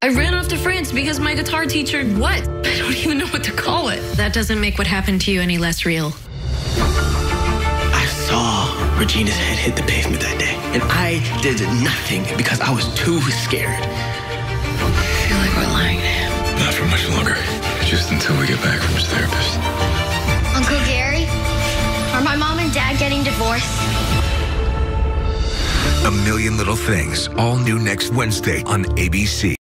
I ran off to France because my guitar teacher, what? I don't even know what to call it. That doesn't make what happened to you any less real. I saw Regina's head hit the pavement that day, and I did nothing because I was too scared. I feel like we're lying to him. Not for much longer. Just until we get back from his therapist. Uncle Gary, are my mom and dad getting divorced? A Million Little Things, all new next Wednesday on ABC.